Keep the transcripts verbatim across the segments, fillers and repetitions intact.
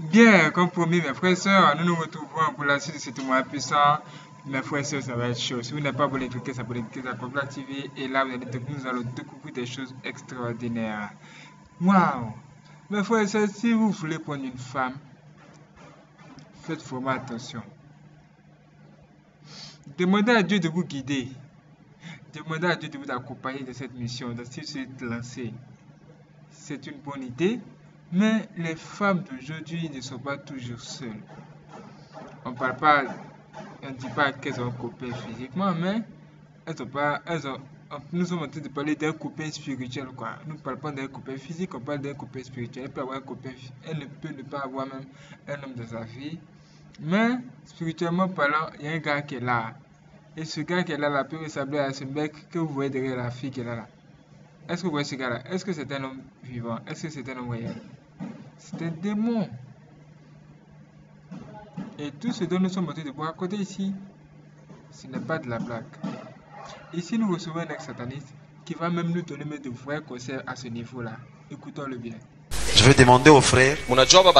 Bien, comme promis, mes frères et sœurs, nous nous retrouvons pour la suite de ce témoin puissant. Mes frères et sœurs, ça va être chaud. Si vous n'avez pas abonné, cliquez sur abonner, cliquez sur Poplar T V. Et là, vous allez découvrir, nous allons découvrir des choses extraordinaires. Waouh! Mes frères et sœurs, si vous voulez prendre une femme, faites vraiment attention. Demandez à Dieu de vous guider. Demandez à Dieu de vous accompagner dans cette mission, dans cette suite lancée. C'est une bonne idée. Mais les femmes d'aujourd'hui ne sont pas toujours seules. On ne parle pas, on ne dit pas qu'elles ont un copain physiquement, mais elles ont pas, elles ont, nous sommes en train de parler d'un copain spirituel, quoi. Nous ne parlons pas d'un copain physique, on parle d'un copain spirituel. Elle peut avoir un copain, elle ne peut ne pas avoir même un homme dans sa vie. Mais spirituellement parlant, il y a un gars qui est là. Et ce gars qui est là, là peut ressembler à ce mec que vous voyez derrière la fille qui est là. là. Est-ce que vous voyez ce gars-là? Est-ce que c'est un homme vivant? Est-ce que c'est un homme réel? C'est un démon. Et tout ce dont nous sommes en train de vous raconter ici, ce n'est pas de la blague. Ici, nous recevons un ex-sataniste qui va même nous donner de vrais conseils à ce niveau-là. Écoutons-le bien. Je vais demander aux frères. Vous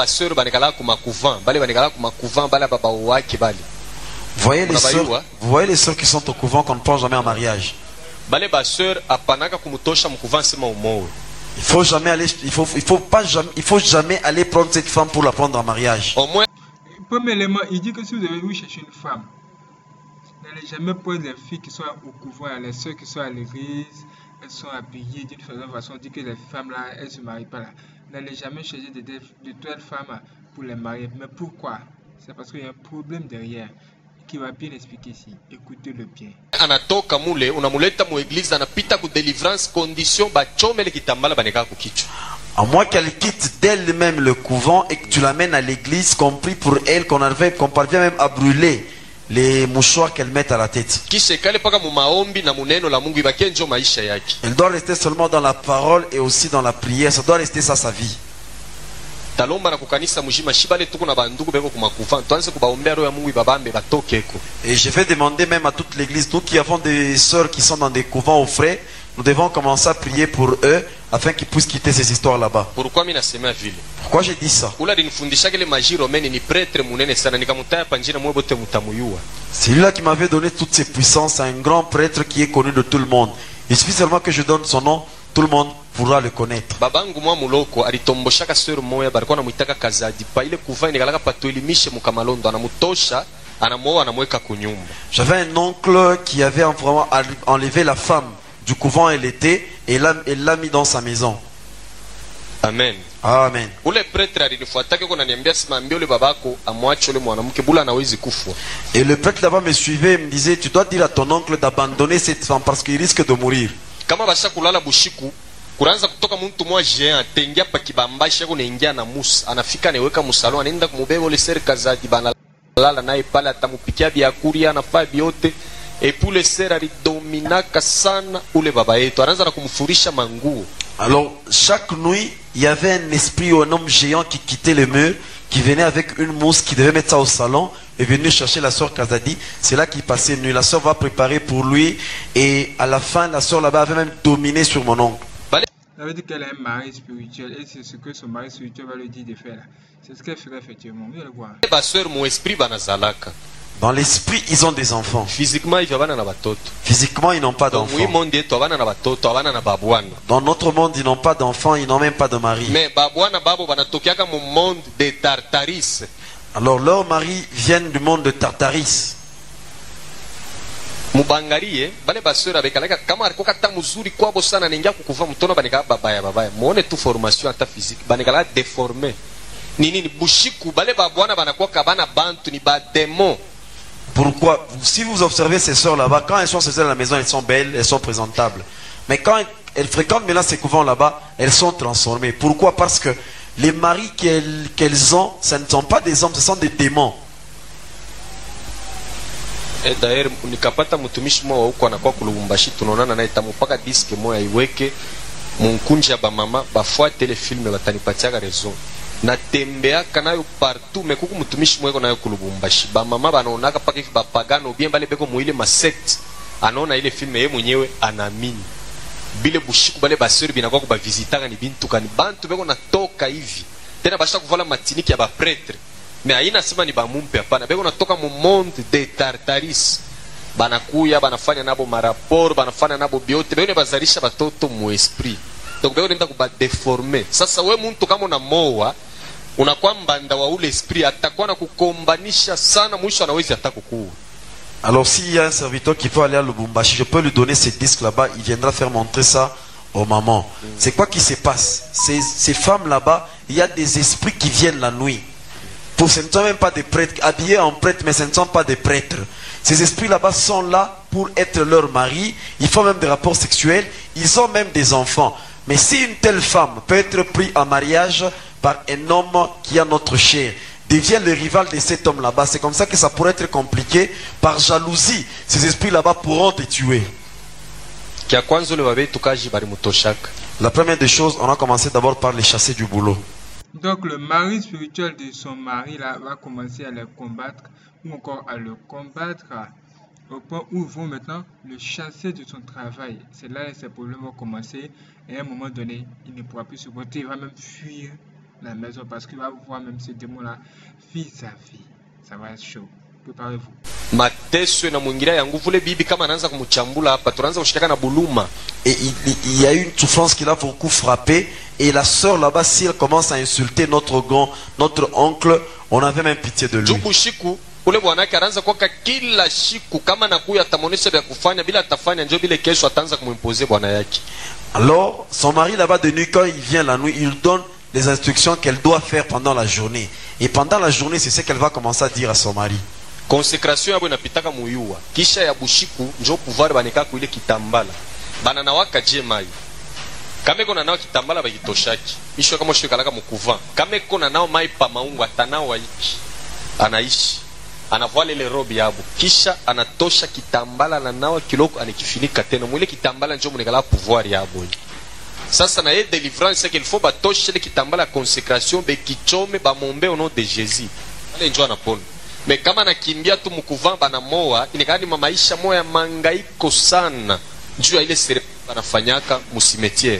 voyez les sœurs, vous voyez les sœurs qui sont au couvent qu'on ne prend jamais en mariage. Il faut jamais aller, il faut, il faut pas jamais, il faut jamais aller prendre cette femme pour la prendre en mariage. Au moins, premièrement, il dit que si vous avez vous chercher une femme, n'allez jamais prendre les filles qui sont au couvent, les sœurs qui sont à l'église, elles sont habillées d'une certaine façon, on dit que les femmes là, elles se marient pas là. N'allez jamais chercher de, de, de telles femmes pour les marier. Mais pourquoi? C'est parce qu'il y a un problème derrière qui va bien expliquer ici. Écoutez-le bien. Anatoka mule unamuleta mu église anapita ku délivrance condition bachomele kitambala baneka ku kichwa. À moins qu'elle quitte d'elle-même le couvent et que tu l'amènes à l'église, compris pour elle qu'on arrive, qu'on parvient même à brûler les mouchoirs qu'elle met à la tête. Elle doit rester seulement dans la parole et aussi dans la prière. Ça doit rester ça sa vie. Et je vais demander même à toute l'église, nous qui avons des sœurs qui sont dans des couvents au frais, nous devons commencer à prier pour eux afin qu'ils puissent quitter ces histoires là-bas. Pourquoi j'ai dit ça? C'est lui-là qui m'avait donné toutes ces puissances, un grand prêtre qui est connu de tout le monde. Il suffit seulement que je donne son nom, tout le monde pourra le connaître. J'avais un oncle qui avait vraiment enlevé la femme du couvent elle était et l'a mis dans sa maison. Amen. Amen. Et le prêtre là-bas me suivait et me disait, tu dois dire à ton oncle d'abandonner cette femme parce qu'il risque de mourir. Kuranza kutoka mtu mmoja atengia pa kibambashi kunaingia na musa anafika anaweka musalo anaenda kumubeba ile serika za dibana lala naye pale atamupikia biakuria anafaa biote epule sera lidominaka sana ule baba yetu anaanza na kumfurisha manguo. Alors chaque nuit il y avait un esprit ou un homme géant qui quittait le mur, qui venait avec une mousse, qui devait mettre ça au salon et venir chercher la sœur Kazadi. C'est là qu'il passait une nuit. La sœur va préparer pour lui et à la fin la sœur là-bas avait même dominé sur mon oncle. Ça veut dire qu'elle a un mari spirituel et c'est ce que son mari spirituel va lui dire de faire. C'est ce qu'elle ferait effectivement. Vous allez voir. Dans l'esprit, ils ont des enfants. Physiquement, Physiquement, ils n'ont pas d'enfants. Dans notre monde, ils n'ont pas d'enfants, ils n'ont même pas de mari. Alors leurs maris viennent du monde de Tartaris. Mubangalie bale basura bekalaka kama alikuwa kata mzuri kwabo sana anaingia kukuva mtono banika babaya babaya muone tu formation hata physique banikala déformé nini ni bushiku bale babwana banakuwa kabana bantu ni ba démon. Pourquoi? Si vous observez ces sœurs là-bas, quand elles sont seules à la maison, elles sont belles, elles sont présentables. Mais quand elles fréquentent maintenant ces couvents là-bas, elles sont transformées. Pourquoi? Parce que les maris qu'elles qu'elles ont, ce ne sont pas des hommes, ce sont des démons. D'ailleurs nikapata mtumishi mmoja huko anakuwa kulubumbashi tunaonana naye tamupaka diske moja iweke munkunja ba mama bafuate ile filme batanipatia raison natembea kanayo partout mekuku mtumishi mmoja nayo kulubumbashi ba mama banaonaka paka hivi bapagano bien bale beko muile ma sect anaona ile filme yeye mwenyewe anaamini bile bushiku bale basori binakuwa kuba visitaka ni bintu kani bantu beko natoka hivi tena basha kuvala matiniki ya bapretre me haina sema ni bamumpe hapana, beko natoka mu monde de Tartaris, banakuya banafanya nabo maraporo, banafanya nabo biote, beko bazalisha batoto mu esprit, donc beko nenda kuba deformer. Sasa we muntu kama una moa unakuwa mbanda wa ule esprit, atakuwa na kukombanisha sana, mwisho anawezi atakukuwa. Alors s'il y a un serviteur qui peut aller à Lubumbashi, je peux lui donner ces disques là-bas, il viendra faire montrer ça aux mamans. Mm. C'est quoi qui se passe? Ces, ces femmes là-bas, il y a des esprits qui viennent la nuit. Pour ce ne sont même pas des prêtres, habillés en prêtres, mais ce ne sont pas des prêtres. Ces esprits là-bas sont là pour être leur mari, ils font même des rapports sexuels, ils ont même des enfants. Mais si une telle femme peut être prise en mariage par un homme qui a notre chair, devient le rival de cet homme là-bas, c'est comme ça que ça pourrait être compliqué. Par jalousie, ces esprits là-bas pourront te tuer. La première des choses, on a commencé d'abord par les chasser du boulot. Donc le mari spirituel de son mari là, va commencer à le combattre, ou encore à le combattre au point où ils vont maintenant le chasser de son travail. C'est là que ces problèmes vont commencer, et à un moment donné, il ne pourra plus supporter, il va même fuir la maison parce qu'il va voir même ce démon-là fille sa fille. Ça va être chaud. Préparez-vous. Mateso na mwingira ya nguvu le bibi kama anaanza kumchambula hapa, tunaanza kushikana na buluma. Et il, il y a eu une souffrance qui l'a beaucoup frappé. Et la sœur là-bas, si elle commence à insulter notre grand, notre oncle, on avait même pitié de lui. Jubu shiku ule bwanake anaanza kwa kila shiku kama nakuya atamonesha vya kufanya bila atafanya ndio bile kesho ataanza kumimposer bwana yake. Alors son mari là-bas de nuit, quand il vient la nuit, il donne les instructions qu'elle doit faire pendant la journée. Et pendant la journée, c'est ce qu'elle va commencer à dire à son mari. Consécration yabo inapitaka muyua. Kisha ya bushiku njo pouvoir baneka ku ile kitambala. Bana nawaka jemai. Kama kona nao kitambala bagitoshaki. Isho kama shika kalaka mukuva. Kama kona nao mai pa maungu atanao waiki. Anaishi. Anavua ile robe yabo. Kisha anatosha kitambala na nao kiloko anikifinika tena. Mwile kitambala njo munekala pouvoir yabo. Sasa na ye délivrance qu'il faut batoshe le kitambala consécration be kichome ba mombe au nom de Jésus. Ale njo anapona. Mais kama nakimbia tu mukuvamba bana moa, inekani maisha moya mangaiko sana. Juu ya ile sere banafanyaka mu cimetière.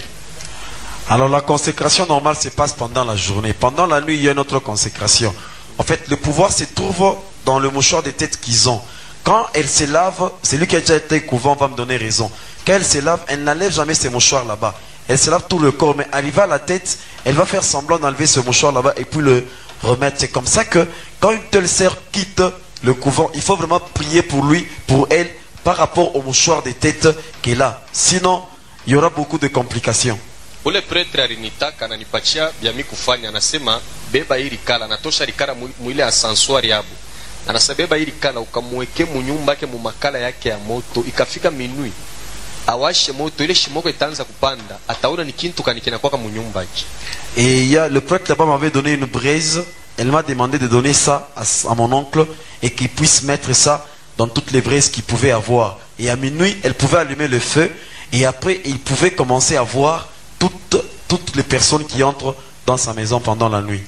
Alors la consécration normale se passe pendant la journée. Pendant la nuit, il y a une autre consécration. En fait, le pouvoir se trouve dans le mouchoir de tête qu'ils ont. Quand elle se lave, celui qui a déjà été couvent va me donner raison. Quand elle se lave, elle n'enlève jamais ses mouchoirs là-bas. Elle se lave tout le corps, mais arrivée à la tête, elle va faire semblant d'enlever ce mouchoir là-bas et puis le remettre. C'est comme ça que quand une telle sœur quitte le couvent, il faut vraiment prier pour lui, pour elle, par rapport au mouchoir de tête qu'elle a. Sinon, il y aura beaucoup de complications. Ule pretre alinitaka ananipatia vya mimi kufanya, anasema beba hili kala, natosha likala mwile asansuari yabo. Anasema beba hili kala ukamweke munyumba yake mu makala yake ya moto, ikafika minui awashe moto, ile shimoko itaanza kupanda, ataona ni kintu kanikina kwaka munyumba yake. Et il y a le prêtre là-bas m'avait donné une braise, elle m'a demandé de donner ça à, à mon oncle et qu'il puisse mettre ça dans toutes les braises qu'il pouvait avoir. Et à minuit, elle pouvait allumer le feu et après il pouvait commencer à voir toutes, toutes les personnes qui entrent dans sa maison pendant la nuit.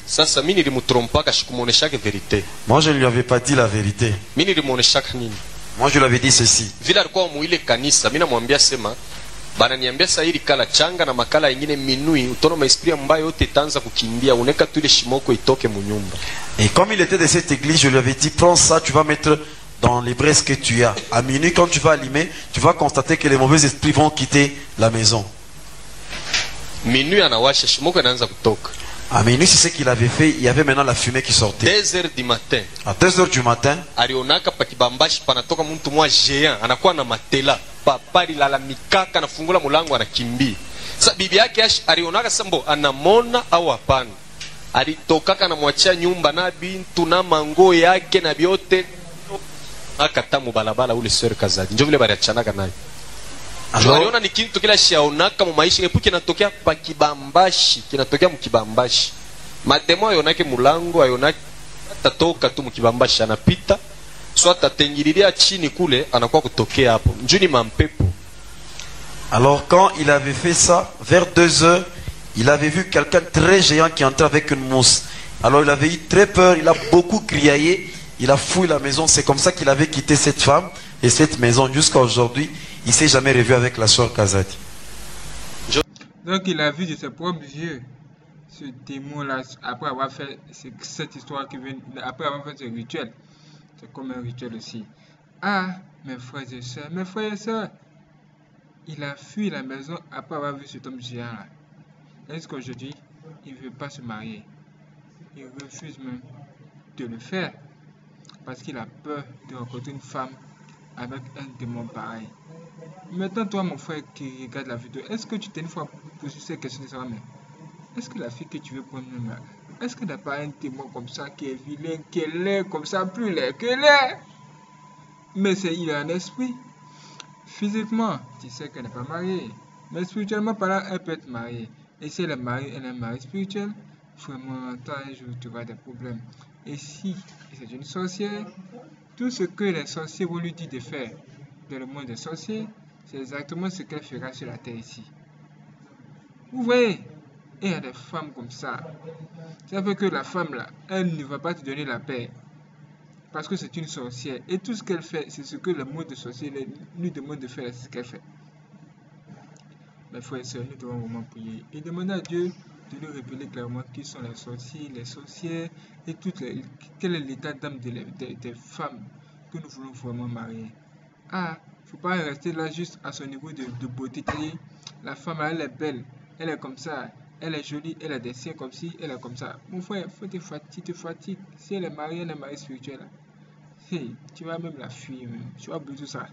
Moi je ne lui avais pas dit la vérité. Moi je lui avais dit ceci. Bananiambia sasa hili kala changa na makala ingine minui utono maesprit ambayo yote itaanza kukimbia uneka tu ile shimoko itoke munyumba. Et comme il était de cette église, je lui avais dit prends ça, tu vas mettre dans les braises que tu as. À minuit quand tu vas allumer, tu vas constater que les mauvais esprits vont quitter la maison. Minuit anawasha shimoko inaanza kutoka. À minuit, c'est ce qu'il avait fait. Il y avait maintenant la fumée qui sortait. deux heures du matin. À deux heures du matin. Alionaka pakibambashi panatoka mtu mwa géant, anakuwa na matela. Papari lala mikaka na fungula mulango anakimbia. Sasa bibi yake alionaka sambo anamona au hapana. Alitokaka na mwachia nyumba na bintu na mango yake na biote akatamu balabala ule sœur Kazadi. Ndio vile bali achanaka naye. Aliona ni kintu kila shaonaka mu maisha epu kinatokea pa kibambashi, kinatokea mu kibambashi. Mademo ayonake mulango ayonake atatoka tu mu kibambashi anapita. Soit atengirilia chini kule anakuwa kutokea hapo. Njuni mampepo. Alors quand il avait fait ça, vers deux heures, il avait vu quelqu'un très géant qui entrait avec une mousse. Alors il avait eu très peur, il a beaucoup crié, il a fouillé la maison. C'est comme ça qu'il avait quitté cette femme et cette maison jusqu'à aujourd'hui. Il ne s'est jamais revu avec la sœur Kazadi. Donc il a vu de ses propres yeux ce démon-là, après avoir fait cette histoire qui vient, après avoir fait ce rituel. C'est comme un rituel aussi. Ah, mes frères et sœurs, mes frères et sœurs, il a fui la maison après avoir vu cet homme géant-là. Est-ce qu'aujourd'hui, il ne veut pas se marier? Il refuse même de le faire parce qu'il a peur de rencontrer une femme avec un démon pareil. Maintenant, toi, mon frère qui regarde la vidéo, est-ce que tu t'es une fois posé cette question de savoir, mais est-ce que la fille que tu veux prendre même là, est-ce que t'as pas un démon comme ça qui est vilain, qui est laid comme ça, plus laid que laid? Mais c'est, il a un esprit. Physiquement, tu sais qu'elle n'est pas mariée. Mais spirituellement parlant, elle peut être mariée. Et si elle est mariée, elle est mariée spirituelle, vraiment, un jour, tu auras des problèmes. Et si c'est une sorcière, tout ce que les sorciers vont lui dire de faire dans le monde des sorciers, c'est exactement ce qu'elle fera sur la terre ici. Vous voyez, il y a des femmes comme ça. Ça fait que la femme là, elle ne va pas te donner la paix. Parce que c'est une sorcière. Et tout ce qu'elle fait, c'est ce que le monde de sorcier lui demande de faire, c'est ce qu'elle fait. Mes frères et sœurs, nous devons vraiment prier et demander à Dieu de nous révéler clairement qui sont les sorciers, les sorcières et toutes les, quel est l'état d'âme des, des, des femmes que nous voulons vraiment marier. Ah, il ne faut pas rester là juste à son niveau de, de beauté. La femme, elle est belle, elle est comme ça, elle est jolie, elle a des seins comme ci, elle est comme ça. Mon frère, faut te fatiguer, te fatigues. Si elle est mariée, elle est mariée spirituelle. Hey, tu vas même la fuir, même. Tu vas oublier tout ça.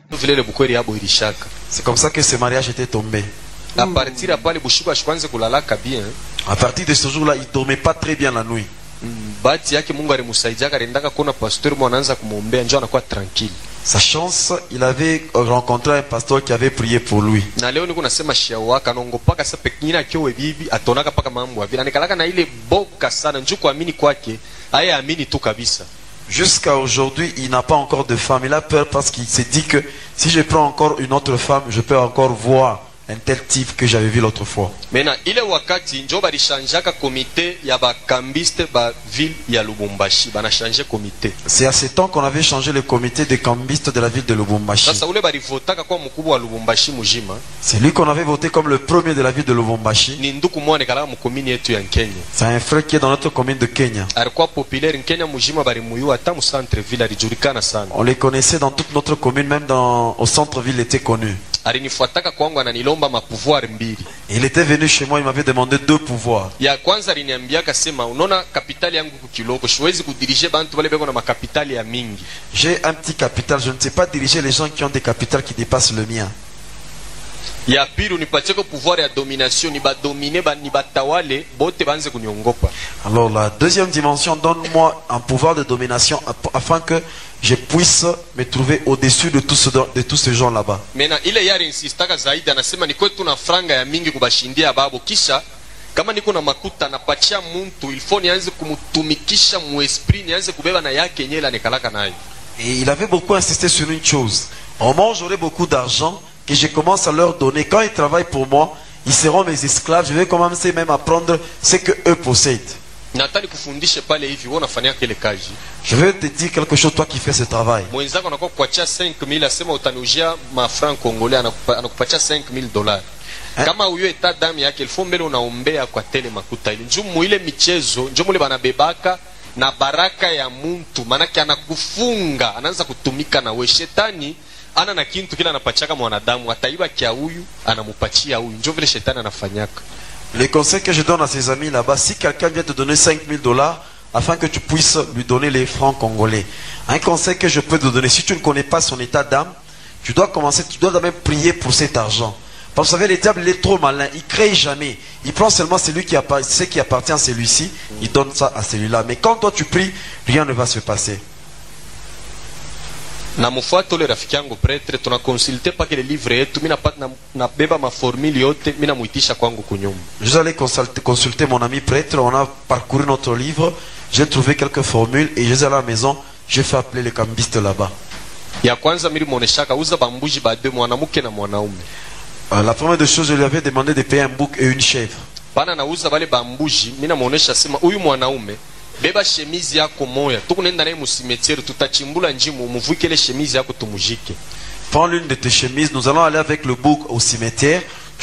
C'est comme ça que ce mariage était tombé. À partir de pale bushuka shikwanze kulalaka bien. À partir de ce jour-là, il dormait pas très bien la nuit. Bahati yake Mungu alimsaidia akaendaka kuona pastor mwana anaanza kumwombea njoo anakuwa tranquille. Sa chance, il avait rencontré un pasteur qui avait prié pour lui. Na leo niko nasema shawa kanongopaka sasa pekina kiowe bibi atonaka paka mambo hivi. Anikalaka na ile boka sana njoo kuamini kwake, aye amini tu kabisa. Jusqu'à aujourd'hui, il n'a pas encore de femme. Il a peur parce qu'il s'est dit que si je prends encore une autre femme, je peux encore voir un tel type que j'avais vu l'autre fois. Mena ile wakati njo balishanjaka komite ya bakambiste ba ville ya Lubumbashi, bana changer komite. C'est à ce temps qu'on avait changé le comité des cambistes de la ville de Lubumbashi. Sasa ule balivotaka kwa mkubwa wa Lubumbashi mujima. C'est lui qu'on avait voté comme le premier de la ville de Lubumbashi. Ni nduku mwane kala mu commune yetu ya Kenya. C'est un frère qui est dans notre commune de Kenya. Alikuwa populaire Kenya mujima bali muyu hata mu centre ville alijulikana sana. On les connaissait dans toute notre commune, même dans au centre ville, il était connu. Alinifuataka kwangu ananilomba mapouvoir mbili. Il était venu chez moi, il m'avait demandé deux pouvoirs. Ya kwanza aliniambia kasema unaona kapitali yangu kukiloko siwezi kudirige bantu wale beko na makapitali ya mingi. J'ai un petit capital, je ne sais pas diriger les gens qui ont des capitales qui dépassent le mien. Ya pili unipatie ko pouvoir ya domination ni ba dominer ba ni batawale bote banze kuniongopa. Alors la deuxième dimension, donne-moi un pouvoir de domination afin que je puisse me trouver au-dessus de tous ce, de tous ces gens là-bas. Mena ile yari insistaka zaidi anasema ni kwetu na franga ya mingi kubashindia babo kisha kama niko na makuta napatia muntu il faut nianze kumutumikisha mu esprit nianze kubeba na yake nyela nikalaka nayo. Et il avait beaucoup insisté sur une chose. Au moment où j'aurai beaucoup d'argent, que je commence à leur donner, quand ils travaillent pour moi, ils seront mes esclaves, je vais commencer même à prendre ce que eux possèdent. Natali kufundishe pale hivi wewe unafanya kile kazi. Je vais te dire quelque chose, toi qui fais ce travail. Mwenzako anakuwa kuachia cinq mille asema utanujia ma franc congolais anakupatia cinq mille dollars. Kama huyo etat damu yake ilfo mbele unaombea kwa tele makuta ile. Njumu ile michezo, njumu ile banabebaka na baraka ya muntu, manake anakufunga, anaanza kutumika na we shetani. Ana na kintu kila anapachaka mwanadamu ataiba kia huyu anamupachia huyu ndio vile shetani anafanyaka. Les conseils que je donne à ses amis là-bas, si quelqu'un vient te donner cinq mille dollars afin que tu puisses lui donner les francs congolais, un conseil que je peux te donner, si tu ne connais pas son état d'âme, tu dois commencer, tu dois d'abord prier pour cet argent. Parce que vous savez, le diable il est trop malin, il crée jamais, il prend seulement celui qui appartient, ce qui appartient à celui-ci, il donne ça à celui-là. Mais quand toi tu pries, rien ne va se passer. Na mufuato le rafiki yangu pretre tunakonsulte pake le livre yetu mimi napata na beba ma formule yote mimi namuitisha kwangu kunyumba. Je allais consulter, consulter mon ami prêtre, on a parcouru notre livre, j'ai trouvé quelques formules et je suis à la maison, j'ai fait appeler les cambistes là-bas. Ya kwanza mimi muoneshaka uza bambuji ba deux mwanamke na mwanaume. La première des choses, je lui avais demandé de payer un bouc et une chèvre. Pana na uza bale bambuji mimi namuonesha sema huyu mwanaume beba chemise yako moya tukunenda naye mu cimetière tutachimbula njimu muvukele chemise yako tumujike. Prends l'une de tes chemises, nous allons aller avec le bouc au cimetière,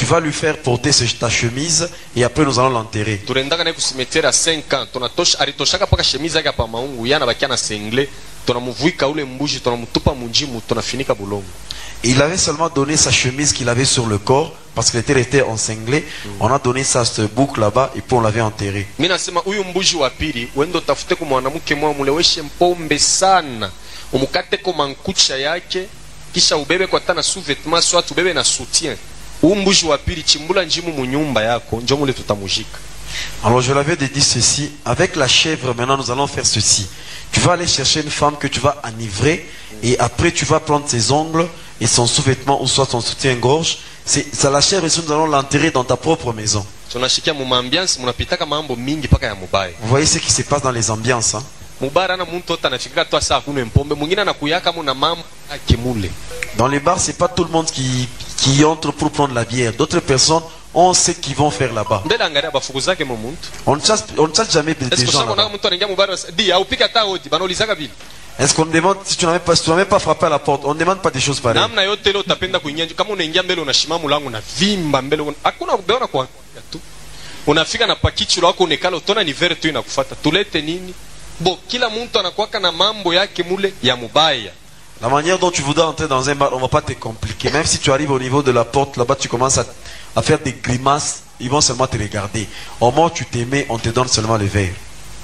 tu vas lui faire porter ce- ta chemise et après nous allons l'enterrer. Tunaendaka naye kusimetiere ya cinq ans, tunatosha alitoshaka paka shemizi yake hapa maungu, yana bakia na sengle, tunamuvuika ule mbuji, tunamutupa munjimu, tunafinika bulongo. Et il avait seulement donné sa chemise qu'il avait sur le corps parce qu'il était resté ensanglé. On a donné ça à ce bouc là-bas et puis on l'avait enterré. Mimi nasema huyu mbuji wa pili wendo tafute kwa mwanamke mwa muleweshe mpombe sana, umukate kwa mankucha yake, kisha ubebe kwa tana sous-vêtement soit ubebe na soutien. Huyu mbuji wa pili chimbula njimu munyumba yako njo mule tutamujika. Alors je l'avais dit ceci, avec la chèvre maintenant nous allons faire ceci. Tu vas aller chercher une femme que tu vas enivrer et après tu vas prendre ses ongles et son sous-vêtement ou soit son soutien-gorge. C'est ça, la chèvre, et nous allons l'enterrer dans ta propre maison. Tunashikia mu ambiance munapitaka mambo mingi paka ya mubaya. Vous voyez ce qui se passe dans les ambiances, hein? Mubara na muntu atanafika tu asa kunywa mpombe, mwingine anakuyaka mu na mambo akimule. Dans les bars, c'est pas tout le monde qui, qui entre pour prendre la bière. D'autres personnes, on sait qu'ils vont faire là-bas. Mbele angalia bafukuzake mu muntu. On ne chasse, on ne chasse jamais des Est-ce que gens sako na là-bas. mtu anaingia mubara di au pika ta odi banaulizaka vile. Est-ce qu'on demande, si tu n'as même pas, si tu n'as même pas frappé à la porte, on ne demande pas des choses pareilles. Namna yote leo utapenda kuingia kama unaingia mbele unashima mlango na vimba mbele hakuna kubeona kwa tu. Unafika na pakichi lako unekala utona ni vere tu inakufuata. Tulete nini? Bo kila mtu anakuwaka na mambo yake mule ya mubaya. La manière dont tu voudras entrer dans un bar, on ne va pas te compliquer. Même si tu arrives au niveau de la porte, là-bas, tu commences à, à faire des grimaces, ils vont seulement te regarder. Au moment où tu t'aimais, on te donne seulement le verre.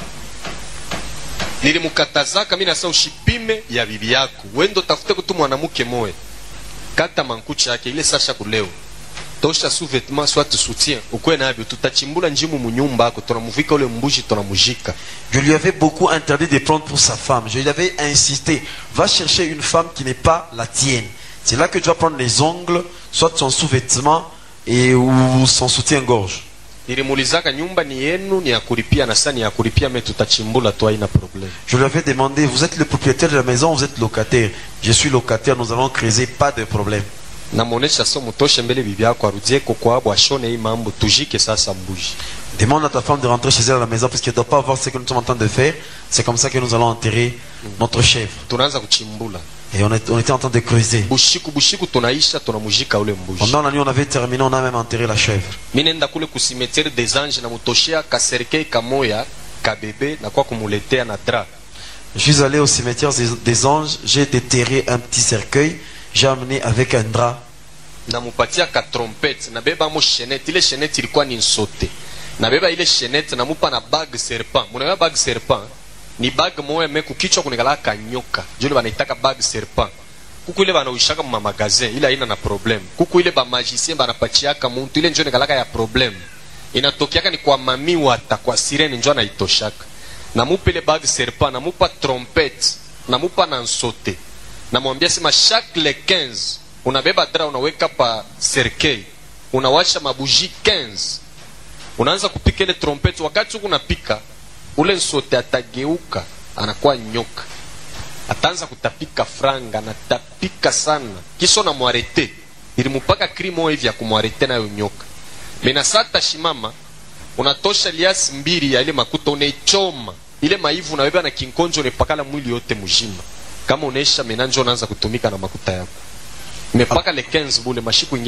Nilimukatazaka mimi nasa ushipime ya bibi yako. Wendo tafute kutu mwanamke moe. Kata mankucha yake ile sasha kuleo. Tosha sous-vêtement soit soutien. Ukwe nabyo tutachimbula njimu munyumba yako tunamuvika ule mbuji tunamujika. Je lui avais beaucoup interdit de prendre pour sa femme. Je lui avais insisté, va chercher une femme qui n'est pas la tienne. C'est là que tu vas prendre les ongles, soit son sous-vêtement et ou son soutien-gorge. Nilimulizaka nyumba ni yenu ni ya kulipia na sasa ni ya kulipia mais tutachimbula tu haina problème. Je lui avais demandé, vous êtes le propriétaire de la maison, vous êtes locataire. Je suis locataire, nous allons creuser, pas de problème. Na muonesha so mutoshe mbele bibi yako arudie kwa kwabo ashone hii mambo tujike sasa mbuji. Demande à ta femme de rentrer chez elle à la maison parce qu'elle ne doit pas voir ce que nous sommes en train de faire. C'est comme ça que nous allons enterrer notre chèvre. Tunaanza kuchimbula. Et on, est, on était en train de creuser. Bushiku bushiku tunaisha tunamujika ule mbuji. Pendant la nuit, on avait terminé, on a même enterré la chèvre. Mimi nenda kule kusimetiere des anges na mutoshea kaserkei kamoya kabebe na kwa kumuletea na dra. Je suis allé au cimetière des, des anges, j'ai déterré un petit cercueil, j'ai amené avec un drap. Na mupatia ka trompette na beba mo chenette, ile chenette ilikuwa ni nsote. Na beba ile chenette na mupa na bag serpent. Muna bag serpent ni bag moya me kukichwa kunekala kanyoka. Jole banaitaka bag serpent. Kuku ile banauishaka mu magazin, ile haina na problem. Kuku ile ba magicien banapachiaka muntu ile njoo nekalaka ya problem. Inatokiaka ni kwa mami wata kwa sirene njoo anaitoshaka. Na mupa ile bag serpent, na mupa trompette, na mupa na nsote. Na mwambia sema chaque le quinze unabeba dra unaweka pa serkei, unawasha mabuji quinze, unaanza kupika ile trompete. Wakati huko unapika ule nsote atageuka anakuwa nyoka, ataanza kutapika franga na tapika sana, kisha na mwarete ili mpaka krimo hivi ya kumwarete nayo nyoka. Mena sata shimama unatosha liasi mbili ya ile makuta unaichoma ile maivu unabeba na kinkonjo unapakala mwili yote mjima. Kama unaisha menanjo unaanza kutumika na makuta yako. Mais pas qu'à les quinze boules,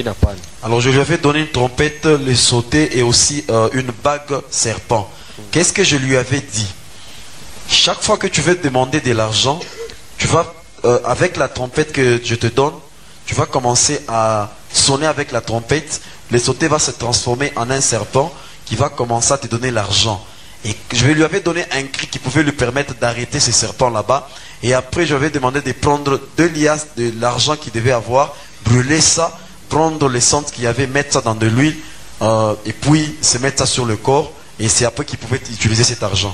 alors je lui avais donné une trompette, le sauté et aussi euh, une bague serpent. Qu'est-ce que je lui avais dit? Chaque fois que tu veux demander de l'argent, tu vas euh, avec la trompette que je te donne, tu vas commencer à sonner avec la trompette. Le sauté va se transformer en un serpent qui va commencer à te donner l'argent. Et je lui avais donné un cri qui pouvait lui permettre d'arrêter ces serpents là-bas. Et après, je lui avais demandé de prendre deux liasses de l'argent qu'il devait avoir, brûler ça, prendre l'essence qu'il y avait, mettre ça dans de l'huile, euh, et puis se mettre ça sur le corps. Et c'est après qu'il pouvait utiliser cet argent.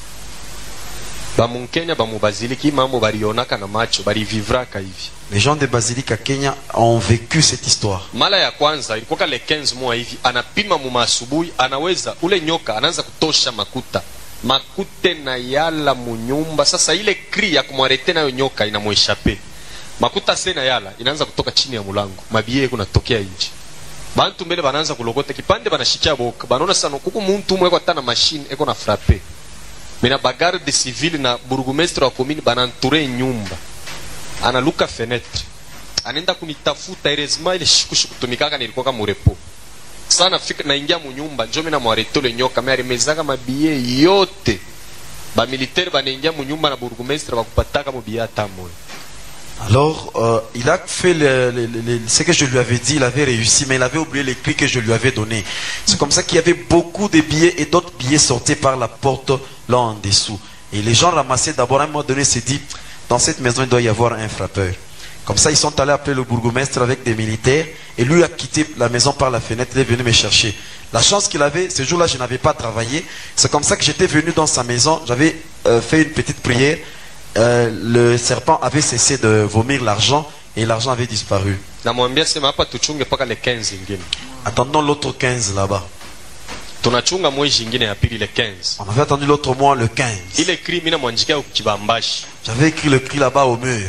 Les gens de Basilique à Kenya ont vécu cette histoire. Mala ya kwanza ilikuwa le quinze mois hivi, anapima mu asubuhi, anaweza ule nyoka anaanza kutosha makuta. Makute na yala munyumba. Sasa ile kri ya kumwarete nayo nyoka inamweshape. Makuta sena yala inaanza kutoka chini ya mulango. Mabie kunatokea nje. Bantu mbele banaanza kulogota kipande banashikia boka. Banaona sana kuku muntu mwe kwa tana machine eko na frappe. Mina bagarre de civil na burgomestre wa commune bananture nyumba. Analuka fenêtre. Anenda kunitafuta erezma ile shikushu kutumikaka nilikuwa kama urepo. sana fika naingia munyumba njo mina mwaretole nyoka me arimezaka mabiye yote ba militaire banaingia munyumba na burgomestre bakupataka mubiye ata moyo. Alors, euh, il a fait le, le, le, ce que je lui avais dit, il avait réussi, mais il avait oublié les clés que je lui avais données. C'est comme ça qu'il y avait beaucoup de billets et d'autres billets sortaient par la porte là en dessous. Et les gens ramassaient d'abord, à un moment donné, s'est dit, dans cette maison, il doit y avoir un frappeur. Comme ça, ils sont allés appeler le bourgmestre avec des militaires et lui a quitté la maison par la fenêtre, il est venu me chercher. La chance qu'il avait, ce jour-là, je n'avais pas travaillé. C'est comme ça que j'étais venu dans sa maison, j'avais euh, fait une petite prière. Euh, le serpent avait cessé de vomir l'argent et l'argent avait disparu. Attendons l'autre quinze là-bas. On avait attendu l'autre mois le quinze. J'avais écrit le cri là-bas au mur.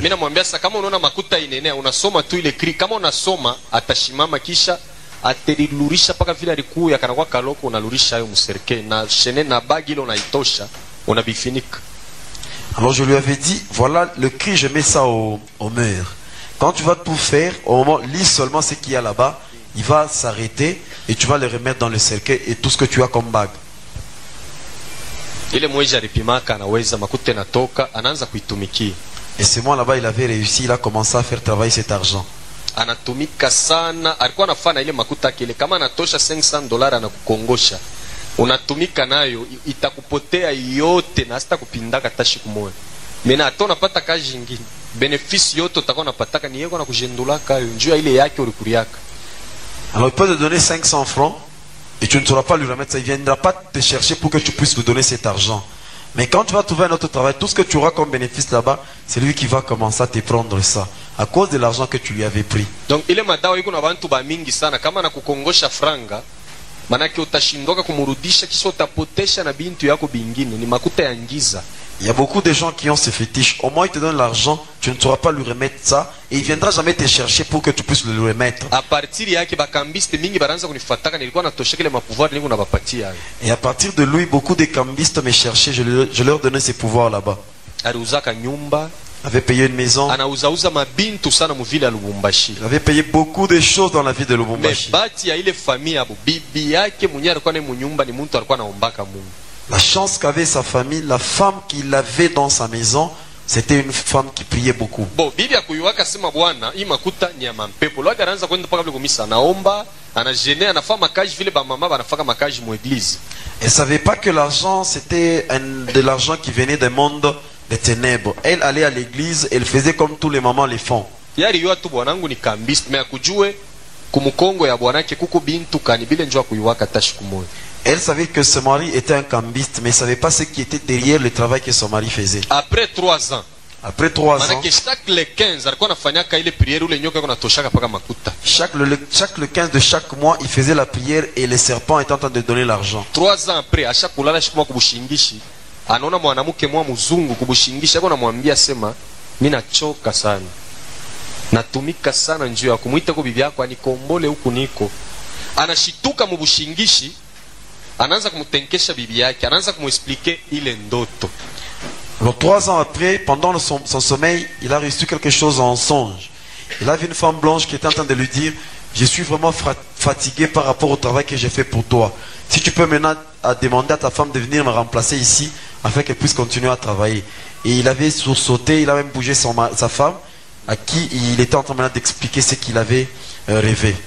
Alors je lui avais dit, voilà le cri, je mets ça au, au mur. Quand tu vas tout faire, au moment, lis seulement ce qu'il y a là-bas, il va s'arrêter et tu vas le remettre dans le cercueil et tout ce que tu as comme bague. Et ce mois là-bas, il avait réussi, il a commencé à faire travailler cet argent. Unatumika nayo itakupotea yote na sita kupindaka tashi kumoya. Mena ata unapata kazi nyingine. Benefisi yote utakuwa unapataka ni yeko na kujendulaka njoo ile yake ulikuriaka. Alors il peut te donner cinq cents francs et tu ne sauras pas lui remettre ça. Il ne viendra pas te chercher pour que tu puisses lui donner cet argent. Mais quand tu vas trouver un autre travail, tout ce que tu auras comme bénéfice là-bas, c'est lui qui va commencer à te prendre ça. À cause de l'argent que tu lui avais pris. Donc ile madawa iko na bantu ba mingi sana kama na kukongosha franga. Manake utashindoka kumurudisha kisha utapotesha na bintu yako bingine ni makuta ya ngiza. Il y a beaucoup de gens qui ont ce fétiche. Au moins il te donne l'argent, tu ne sauras pas lui remettre ça et il viendra jamais te chercher pour que tu puisses le remettre. À partir yake bakambiste mingi baranza kunifataka nilikuwa natosha kile mapouvoir ningo na bapatia. Et à partir de lui beaucoup de cambistes me cherchaient, je, le, je leur donnais ces pouvoirs là-bas. Aliuzaka nyumba, avait payé une maison. Anauzauza mabintu sana mu ville ya Lubumbashi. Il avait payé beaucoup de choses dans la ville de Lubumbashi. Mais bati ya ile famille abo bibi yake mwenye alikuwa na munyumba ni mtu alikuwa anaombaka Mungu. La chance qu'avait sa famille, la femme qu'il avait dans sa maison, c'était une femme qui priait beaucoup. Bon, bibi akuyuaka sema bwana, hii makuta ni ya mampepo. Lwa anaanza kwenda paka vile kumisa anaomba, anajene, anafanya makaji vile ba mama banafaka makaji mu église. Elle savait pas que l'argent c'était un, de l'argent qui venait du monde des ténèbres. Elle allait à l'église, elle faisait comme tous les mamans les font. Yari yo tu bwanangu ni kambist, mais akujue kumukongo ya bwanake kuko bintu kanibile njoo akuyuaka tashi kumoyo. Elle savait que son mari était un cambiste, mais elle ne savait pas ce qui était derrière le travail que son mari faisait. Après trois ans. Après trois ans. Chaque le quinze, chaque le, chaque le quinze de chaque mois, il faisait la prière et le serpent était en train de donner l'argent. Trois ans après, à chaque kulala shikuma kubushingishi, anaona mwanamke mwa mzungu kubushingisha kwa namwambia sema, mimi nachoka sana. Natumika sana njoo ya kumuita kwa bibi yako anikombole huku niko. Anashituka mubushingishi. Anaanza kumtenkesha bibi yake, anaanza kumexpliquer ile ndoto. Alors trois ans après, pendant son, son sommeil, il a reçu quelque chose en songe. Il avait une femme blanche qui était en train de lui dire, je suis vraiment fatigué par rapport au travail que j'ai fait pour toi. Si tu peux maintenant à demander à ta femme de venir me remplacer ici, afin qu'elle puisse continuer à travailler. Et il avait sursauté, il a même bougé son, sa femme, à qui il était en train maintenant d'expliquer ce qu'il avait euh, rêvé.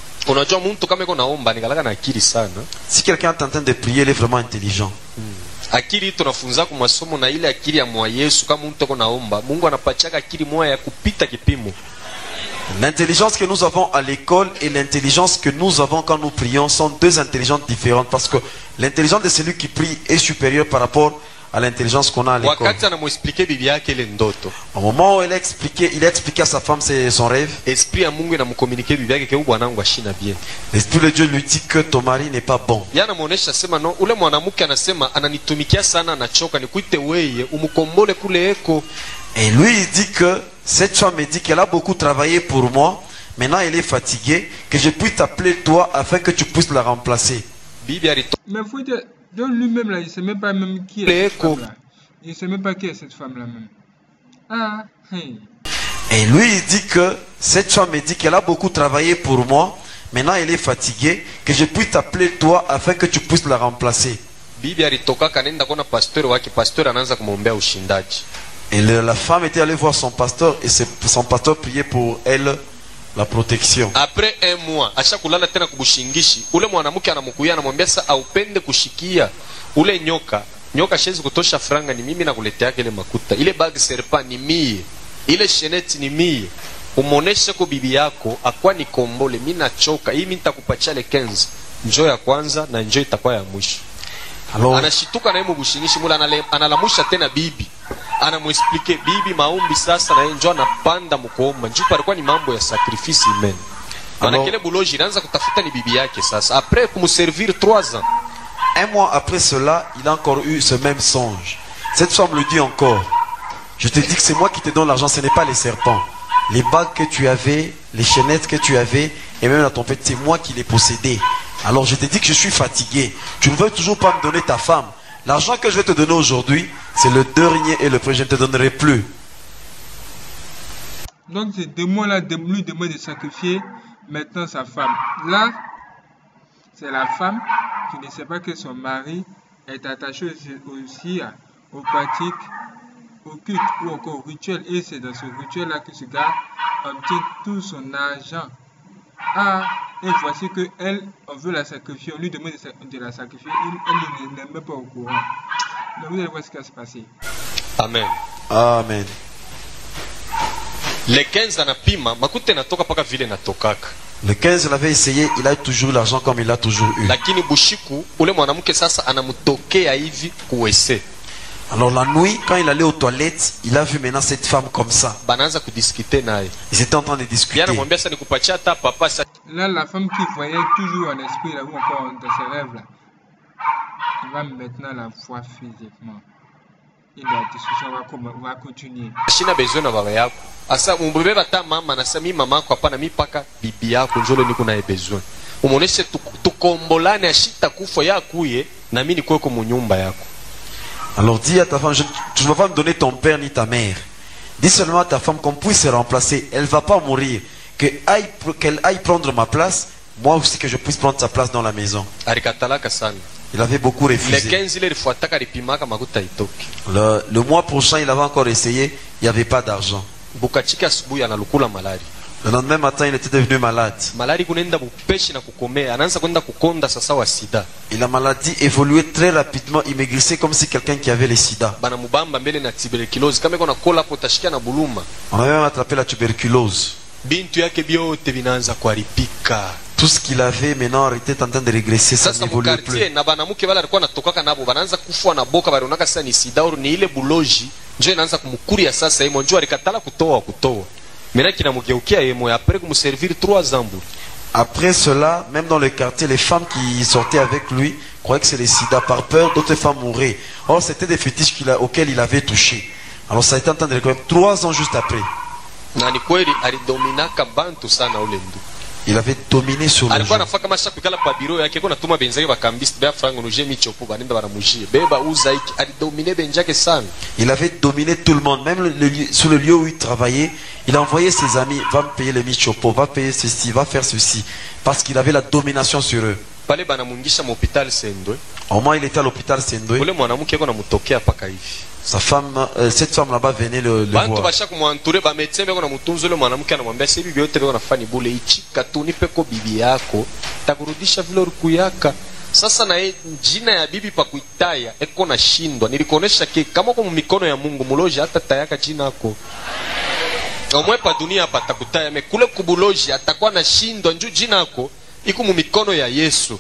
Si quelqu'un est en train de prier, il est vraiment intelligent. Akili tunafunza kwa masomo na ile akili ya mwa Yesu kama mtu uko naomba Mungu anapachaka akili moja ya kupita kipimo. L'intelligence que nous avons à l'école et l'intelligence que nous avons quand nous prions sont deux intelligences différentes parce que l'intelligence de celui qui prie est supérieure par rapport à l'intelligence qu'on a à l'école. Wakati anamuexpliquer bibi yake ile ndoto. Au moment où il a expliqué, il a expliqué à sa femme son rêve. Esprit ya Mungu anamcommuniquer bibi yake kwa bwanangu ashina bien. L'esprit de Dieu lui dit que ton mari n'est pas bon. Yana muonesha sema no ule mwanamke anasema ananitumikia sana anachoka nikuite wewe umukombole kule eko. Et lui il dit que cette femme me dit qu'elle a beaucoup travaillé pour moi. Maintenant elle est fatiguée, que je puisse t'appeler toi afin que tu puisses la remplacer. Bibi alito. Mais faut dire donc lui-même là, il ne sait même pas même qui est cette femme là. Il ne sait même pas qui est cette femme là même. Ah, hey. Et lui il dit que cette femme me dit qu'elle a beaucoup travaillé pour moi. Maintenant, elle est fatiguée, que je puisse t'appeler toi afin que tu puisses la remplacer. Bibi alitoka kanenda kona pasteur wake, pasteur anaanza kumwombea ushindaji. Et le- la femme était allée voir son pasteur et c'est- son pasteur priait pour elle la protection. Après un mois asha kulala tena kubushingishi, ule mwanamke anamukuia anamwambia sasa aupende kushikia ule nyoka. Nyoka shezi kutosha franga, ni mimi nakuletea ile makuta. Ile bag serpent ni mie. Ile sheneti ni mie. Umoneshe ko bibi yako akwa ni kombole, mimi nachoka. Hii mimi nitakupatia ile kenzi. Njoo ya kwanza na njoo itakuwa ya mwisho. Alors, Anashituka na yeye bushingishi mula anale- analamusha tena bibi. Anamuexplique bibi maombi sasa na yeye njoo anapanda mkuomba. Njoo palikuwa ni mambo ya sacrifice amen. Maana Alors- kile buloji anaanza kutafuta ni bibi yake sasa. Après kumservir trois ans. un mois après cela, il a encore eu ce même songe. Cette femme le dit encore. Je te dis que c'est moi qui te donne l'argent, ce n'est pas les serpents. Les bagues que tu avais, les chaînettes que tu avais, et même la tempête, c'est moi qui les possédais. Alors je te dis que je suis fatigué. Tu ne veux toujours pas me donner ta femme. L'argent que je vais te donner aujourd'hui, c'est le dernier et le premier, je ne te donnerai plus. Donc, ce démon-là de- lui demande de sacrifier maintenant sa femme. Là, c'est la femme qui ne sait pas que son mari est attaché aussi, aussi à- aux pratiques, au culte ou encore au rituel. Et c'est dans ce rituel-là que ce gars obtient tout son argent. Ah, et voici que elle, on veut la sacrifier, on lui demande de, sa- de la sacrifier, elle, elle n'est même pas au courant. Donc vous allez voir ce qui va se passer. Amen. Amen. Le quinze anapima makuta natoka paka vile natokaka. Le quinze, il avait essayé, il a toujours eu l'argent comme il a toujours eu. Lakini bushiku ule mwanamke sasa anamtokea hivi kuwese. Alors la nuit, quand il allait aux toilettes, il a vu maintenant cette femme comme ça. Banaanza kudiskite naye. Ils étaient en train de discuter. Yana mwambia sasa nikupatia hata papa sasa. Là, la femme qui voyait toujours en esprit, là, ou encore dans ses rêves, là, elle va maintenant la voir physiquement. Et la discussion va, com- va continuer. Shina besoin na baba yako. Asa umbebe bata mama na sasa mimi mama yako hapana, mimi paka bibi yako njolo niko naye besoin. Umuoneshe tukombolane ashita kufa yakuye na mimi niko kwa munyumba yako. Alors dis à ta femme, je, tu ne vas pas me donner ton père ni ta mère. Dis seulement à ta femme qu'on puisse se remplacer. Elle ne va pas mourir. Que aille, qu'elle aille prendre ma place. Moi aussi que je puisse prendre sa place dans la maison. Alikatalaka sana. Il avait beaucoup Le refusé. quinze ile lifuataka lipimaka makuta itoki. Le, le mois prochain, il avait encore essayé. Il n'y avait pas d'argent. Bukachika asubuhi analukula malari. Le lendemain matin, il était devenu malade. Malari kunaenda bupeshi na kukomea, anaanza kwenda kukonda sasa wa sida. Et la maladie évoluait très rapidement. Il maigrissait comme si quelqu'un qui avait le sida. Bana mubamba mbele na tuberculosis. Kama iko na kola hapo utashikia na buluma. On avait même attrapé la tuberculose. Bintu yake biote vinaanza kuharibika. Tout ce qu'il avait maintenant était en train de régresser. Ça Sasa n'évoluait mukartie plus. na banamuke bala alikuwa natokaka nabo banaanza kufua na boka barionaka sasa ni sida au ni ile buloji njo inaanza kumkuria sasa yemo njo alikatala kutoa kutoa. Mera kinamugeukia yemo après kumservir trois ans. Après cela, même dans le quartier, les femmes qui sortaient avec lui croyaient que c'est le sida. Par peur, d'autres femmes mouraient. Or, c'était des fétiches qu'il a- auxquels il avait touché. Alors, ça a été en train de reconnaître trois ans juste après. Na ni kweli alidominaka bantu sana ule ndu. Il avait dominé sur le Alikuwa jeu. anafaka masha kukala pa biro yake kuna tuma benzake bakambisi bea frango nuje michopo banenda baramujie. Beba uza iki alidomine benjake sana. Il avait dominé tout le monde. Même le, le lieu- sur le lieu où il travaillait, il a envoyé ses amis, va me payer les michopo, va payer ceci, va faire ceci. Parce qu'il avait la domination sur eux. Pale banamungisha mu hospital Sendwe. Au moins, il était à l'hôpital Sendwe. Ule mwanamke yuko namutokea paka hivi. Sa femme, euh, cette femme là-bas venait le, le Bantu voir. basha kumwanture ba médecin beko na mutunzo ule mwanamke anamwambia sasa bibi yote beko nafanya bule ichika tu nipe ko bibi yako takurudisha vile ulikuyaka. Sasa na ye, jina ya bibi pa kuitaya eko na shindwa. Nilikuonesha ke kama uko mu mikono ya Mungu muloji hata tayaka jina yako. Omwe pa dunia hapa atakutaya me kule kubuloji atakuwa na shindwa njoo jina yako iko mu mikono ya Yesu.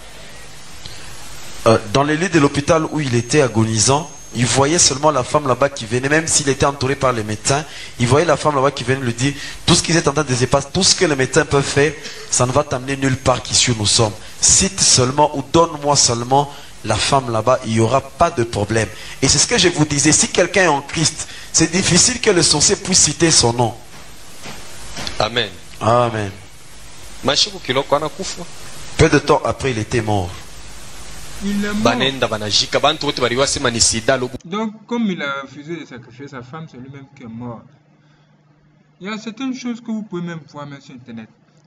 Euh, dans les lits de l'hôpital où il était agonisant, il voyait seulement la femme là-bas qui venait, même s'il était entouré par les médecins, il voyait la femme là-bas qui venait lui dire, tout ce qu'ils étaient en train de se passer, tout ce que les médecins peuvent faire, ça ne va t'amener nulle part qu'ici où nous sommes. Cite seulement ou donne-moi seulement la femme là-bas, il n'y aura pas de problème. Et c'est ce que je vous disais, si quelqu'un est en Christ, c'est difficile que le sorcier puisse citer son nom. Amen. Amen. Mashiku kiloko anakufa. Peu de temps après, il était mort. Il est mort. Banenda banajika bantu wote baliwa sema ni sida lobu. Donc, comme il a refusé de sacrifier sa femme, c'est lui-même qui est mort. Il y a certaines choses que vous pouvez même voir même sur Internet.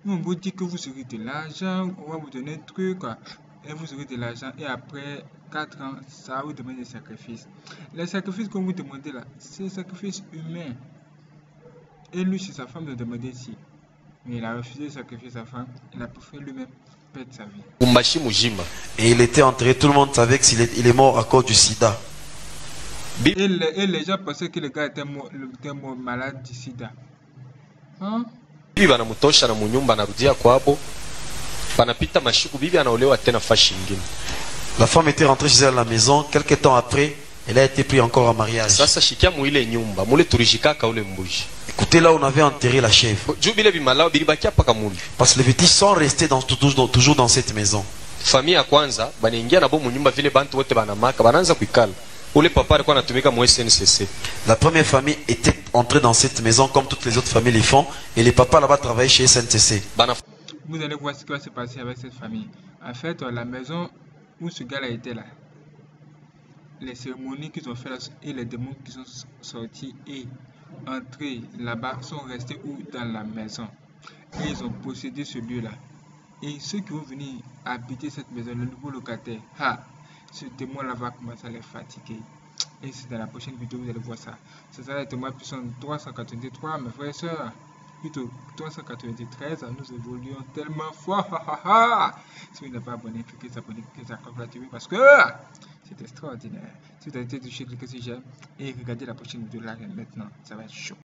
Nous, on vous dit que vous aurez de l'argent, on va vous donner un truc, quoi, et vous aurez de l'argent, et après quatre ans, ça va vous demander des sacrifices. Les sacrifices qu'on vous demandez là, c'est des sacrifices humains. Et lui, c'est sa femme de demander si. Mais il a refusé de sacrifier sa femme, il a préféré lui-même perdre sa vie. Umbashi mujima. Et il était enterré, tout le monde savait qu'il est, il est mort à cause du sida. Et les, et les gens pensaient que le gars était mort, était mort malade du sida. Hein? Bibi banamutosha na munyumba anarudia kwabo. Panapita mashiku bibi anaolewa tena fashi nyingine. La femme était rentrée chez elle à la maison, quelques temps après, elle a été prise encore en mariage. Sasa shikia muile nyumba, mule turijikaka ule mbuji. Écoutez, là on avait enterré la chèvre. Jubile bimalao bilibakia paka muli. Parce que les petits sont restés dans, toujours, toujours dans cette maison. Famille ya kwanza banaingia na bomu nyumba vile bantu wote banamaka banaanza kuikala. Ule papa alikuwa anatumika mu S N C C. La première famille était entrée dans cette maison comme toutes les autres familles les font, et les papas là-bas travaillaient chez S N C C. Vous allez voir ce qui va se passer avec cette famille. En fait, la maison où ce gars-là était là, les cérémonies qu'ils ont fait là, et les démons qui sont sortis et entrés là-bas sont restés où dans la maison. Et ils ont possédé ce lieu-là. Et ceux qui vont venir habiter cette maison, le nouveau locataire, ha, ce témoin-là va commencer à les fatiguer. Et c'est dans la prochaine vidéo, vous allez voir ça. Ce sera le témoin puissant trois cent quatre-vingt-trois, mes frères et sœurs. Plutôt trois cent quatre-vingt-treize, nous évoluons tellement fort. Si vous n'êtes pas abonné, cliquez s'abonner, cliquez sur la T V parce que c'est extraordinaire. Si vous avez été touché, cliquez sur j'aime et regardez la prochaine vidéo là maintenant, ça va être chaud.